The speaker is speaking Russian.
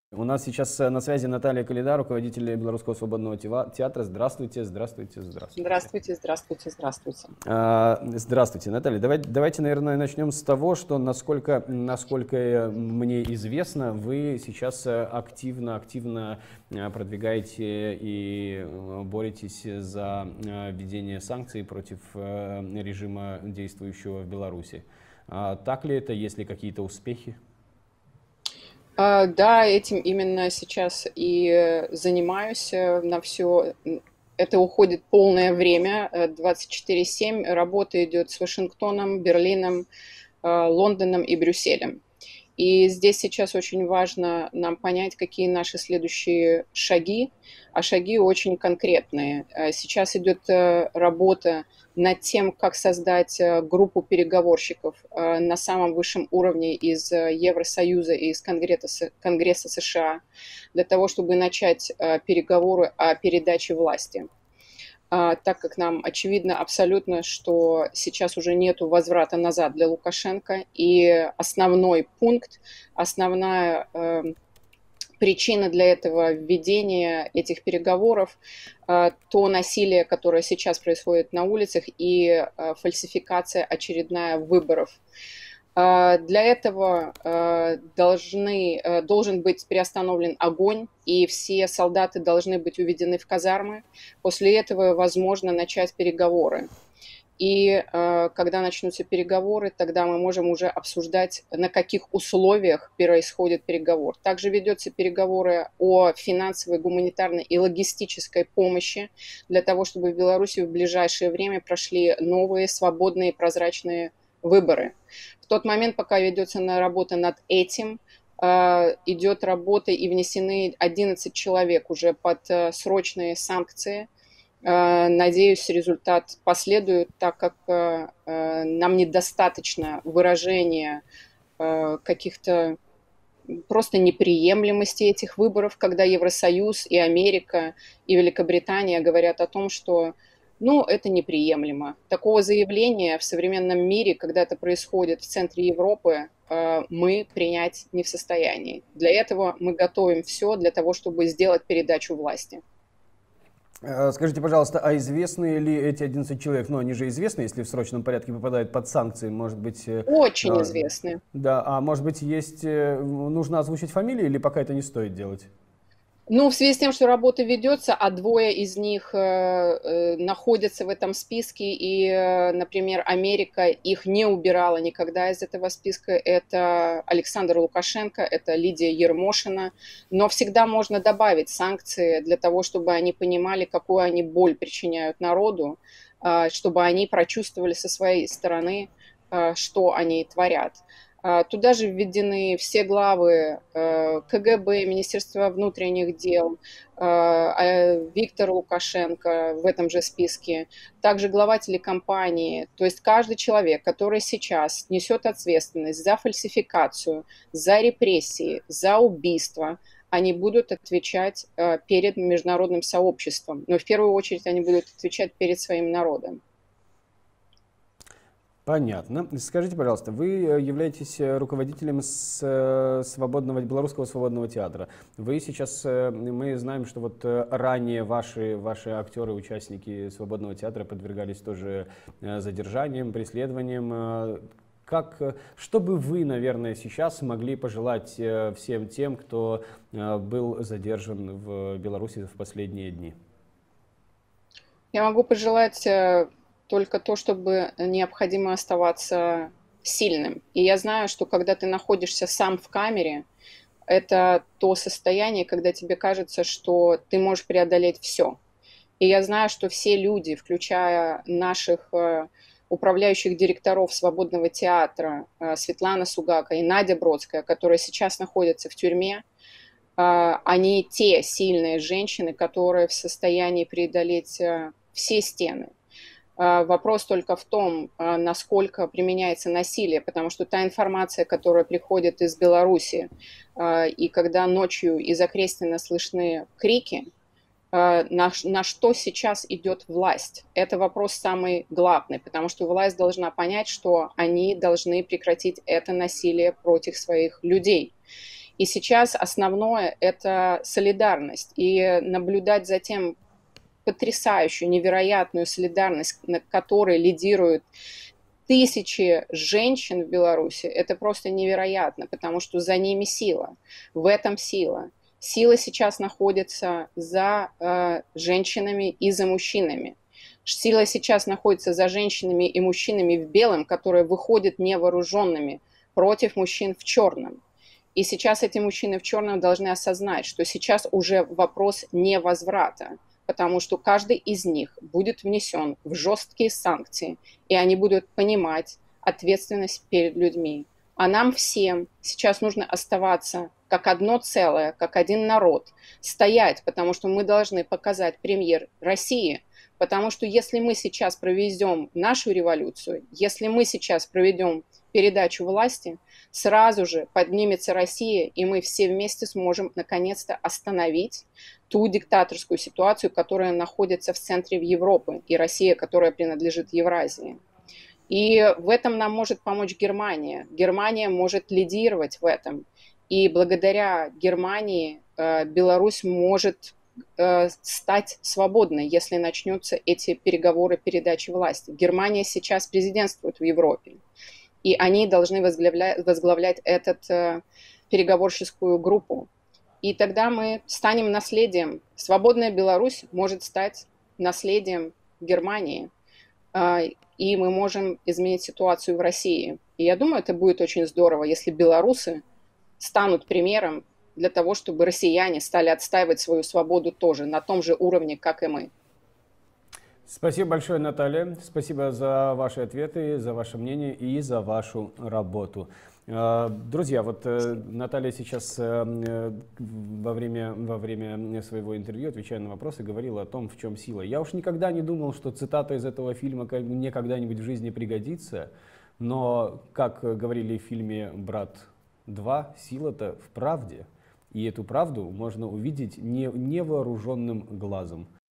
У нас сейчас на связи Наталья Коляда, руководитель Белорусского свободного театра. Здравствуйте, здравствуйте, здравствуйте. Здравствуйте, здравствуйте, здравствуйте. Здравствуйте, Наталья. Давайте, наверное, начнем с того, что, насколько мне известно, вы сейчас активно продвигаете и боретесь за введение санкций против режима, действующего в Беларуси. Так ли это? Есть ли какие-то успехи? Да, этим именно сейчас и занимаюсь на все. Это уходит полное время, 24/7. Работа идет с Вашингтоном, Берлином, Лондоном и Брюсселем. И здесь сейчас очень важно нам понять, какие наши следующие шаги, а шаги очень конкретные. Сейчас идет работа над тем, как создать группу переговорщиков на самом высшем уровне из Евросоюза и из Конгресса США для того, чтобы начать переговоры о передаче власти. Так как нам очевидно абсолютно, что сейчас уже нет возврата назад для Лукашенко, и основной пункт, основная причина для этого введения этих переговоров, то насилие, которое сейчас происходит на улицах, и фальсификация очередная выборов. Для этого должен быть приостановлен огонь, и все солдаты должны быть уведены в казармы. После этого возможно начать переговоры. И когда начнутся переговоры, тогда мы можем уже обсуждать, на каких условиях происходит переговор. Также ведутся переговоры о финансовой, гуманитарной и логистической помощи для того, чтобы в Беларуси в ближайшее время прошли новые, свободные, прозрачные выборы. В тот момент, пока ведется работа над этим, идет работа и внесены 11 человек уже под срочные санкции. Надеюсь, результат последует, так как нам недостаточно выражения каких-то просто неприемлемости этих выборов, когда Евросоюз и Америка и Великобритания говорят о том, что это неприемлемо. Такого заявления в современном мире, когда это происходит в центре Европы, мы принять не в состоянии. Для этого мы готовим все для того, чтобы сделать передачу власти. Скажите, пожалуйста, а известны ли эти 11 человек? Они же известны, если в срочном порядке попадают под санкции, может быть... Очень известны. Да, а может быть, нужно озвучить фамилии или пока это не стоит делать? В связи с тем, что работа ведется, а двое из них находятся в этом списке, и, например, Америка их не убирала никогда из этого списка, это Александр Лукашенко, это Лидия Ермошина, но всегда можно добавить санкции для того, чтобы они понимали, какую они боль причиняют народу, чтобы они прочувствовали со своей стороны, что они творят. Туда же введены все главы КГБ, Министерства внутренних дел, Виктор Лукашенко в этом же списке, также глава телекомпании. То есть каждый человек, который сейчас несет ответственность за фальсификацию, за репрессии, за убийство, они будут отвечать перед международным сообществом. Но в первую очередь они будут отвечать перед своим народом. Понятно. Скажите, пожалуйста, вы являетесь руководителем Белорусского свободного театра. Вы сейчас, мы знаем, что ранее ваши актеры, участники свободного театра подвергались тоже задержаниям, преследованиям. Что бы вы, наверное, сейчас могли пожелать всем тем, кто был задержан в Беларуси в последние дни? Я могу пожелать только то, чтобы необходимо оставаться сильным. И я знаю, что когда ты находишься сам в камере, это то состояние, когда тебе кажется, что ты можешь преодолеть все. И я знаю, что все люди, включая наших управляющих директоров Свободного театра, Светлана Сугака и Надя Бродская, которые сейчас находятся в тюрьме, они те сильные женщины, которые в состоянии преодолеть все стены. Вопрос только в том, насколько применяется насилие, потому что та информация, которая приходит из Беларуси, и когда ночью из окрестина слышны крики, на что сейчас идет власть? Это вопрос самый главный, потому что власть должна понять, что они должны прекратить это насилие против своих людей. И сейчас основное – это солидарность. И наблюдать за тем потрясающую, невероятную солидарность, на которой лидируют тысячи женщин в Беларуси, это просто невероятно, потому что за ними сила. В этом сила. Сила сейчас находится за женщинами и за мужчинами. Сила сейчас находится за женщинами и мужчинами в белом, которые выходят невооруженными против мужчин в черном. И сейчас эти мужчины в черном должны осознать, что сейчас уже вопрос невозврата, потому что каждый из них будет внесен в жесткие санкции, и они будут понимать ответственность перед людьми. А нам всем сейчас нужно оставаться как одно целое, как один народ, стоять, потому что мы должны показать премьер России, потому что если мы сейчас проведем нашу революцию, если мы сейчас проведем передачу власти, сразу же поднимется Россия, и мы все вместе сможем наконец-то остановить ту диктаторскую ситуацию, которая находится в центре Европы, и Россия, которая принадлежит Евразии. И в этом нам может помочь Германия. Германия может лидировать в этом. И благодаря Германии Беларусь может стать свободной, если начнутся эти переговоры передачи власти. Германия сейчас президентствует в Европе, и они должны возглавлять эту переговорческую группу. И тогда мы станем наследием. Свободная Беларусь может стать наследием Германии, и мы можем изменить ситуацию в России. И я думаю, это будет очень здорово, если белорусы станут примером для того, чтобы россияне стали отстаивать свою свободу тоже на том же уровне, как и мы. Спасибо большое, Наталья. Спасибо за ваши ответы, за ваше мнение и за вашу работу. Друзья, вот Наталья сейчас во время своего интервью, отвечая на вопросы, говорила о том, в чем сила. Я уж никогда не думал, что цитата из этого фильма мне когда-нибудь в жизни пригодится, но, как говорили в фильме «Брат 2», сила-то в правде. И эту правду можно увидеть невооруженным глазом.